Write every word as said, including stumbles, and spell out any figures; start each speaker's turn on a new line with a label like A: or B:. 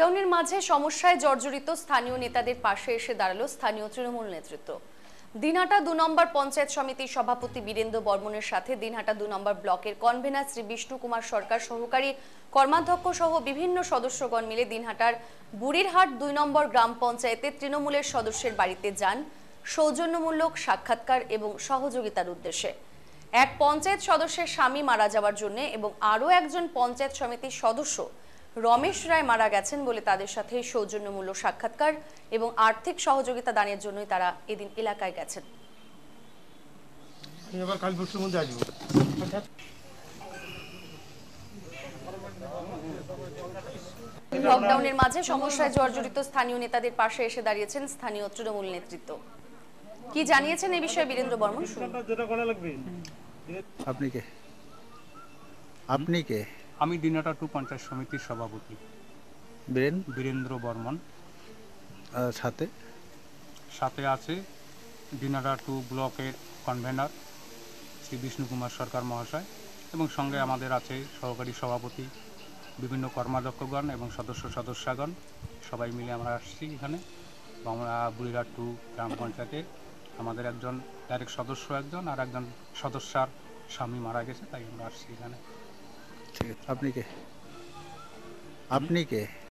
A: লকডাউনের মাঝে সমস্যায় জর্জরিত স্থানীয় নেতাদের পাশে এসে দাঁড়ালো স্থানীয় তৃণমূল নেতৃত্ব। দিনহাটা দু নম্বর পঞ্চায়েত সমিতির সভাপতি বীরেন্দ্র বর্মনের সাথে দিনহাটা দু নম্বর ব্লকের কনভেনার শ্রী বিষ্ণু কুমার সরকার, সহকারী কর্মাধ্যক্ষ সহ বিভিন্ন সদস্যগণ মিলে দিনহাটার বুড়িরহাট দুই নম্বর গ্রাম পঞ্চায়েতে তৃণমূলের সদস্যের বাড়িতে যান সৌজন্যমূলক সাক্ষাৎকার এবং সহযোগিতার উদ্দেশ্যে। এক পঞ্চায়েত সদস্যের স্বামী মারা যাওয়ার জন্য এবং আরও একজন পঞ্চায়েত সমিতির সদস্য রমেশ রায় মারা গেছেন বলে তাদের সাথে সৌজন্যমূলক সাক্ষাৎকার এবং আর্থিক সহযোগিতা দানের জন্যই তারা এদিন এলাকায় গেছেন। লকডাউনের মাঝে সমস্যায় জর্জরিত স্থানীয় নেতাদের পাশে এসে দাঁড়িয়েছেন স্থানীয় তৃণমূল নেতৃত্ব। কি জানিয়েছেন এই বিষয়ে বীরেন্দ্র বর্মন?
B: আপনি কে? আপনি কে?
C: আমি দিনহাটা টু পঞ্চায়েত সমিতির সভাপতি
B: বীরেন
C: বীরেন্দ্র বর্মন।
B: সাথে
C: সাথে আছে দিনহাটা টু ব্লকের কনভেনার শ্রী বিষ্ণু কুমার সরকার মহাশয়, এবং সঙ্গে আমাদের আছে সহকারী সভাপতি, বিভিন্ন কর্মাধ্যক্ষগণ এবং সদস্য সদস্যগণ। সবাই মিলে আমরা আসছি এখানে। আমরা বুড়িরহাট টু গ্রাম পঞ্চায়েতে আমাদের একজন ডাইরেক্ট সদস্য একজন আর একজন সদস্যার স্বামী মারা গেছে, তাই আমরা আসছি এখানে।
B: ঠিক আছে। আপনি কে? আপনি কে?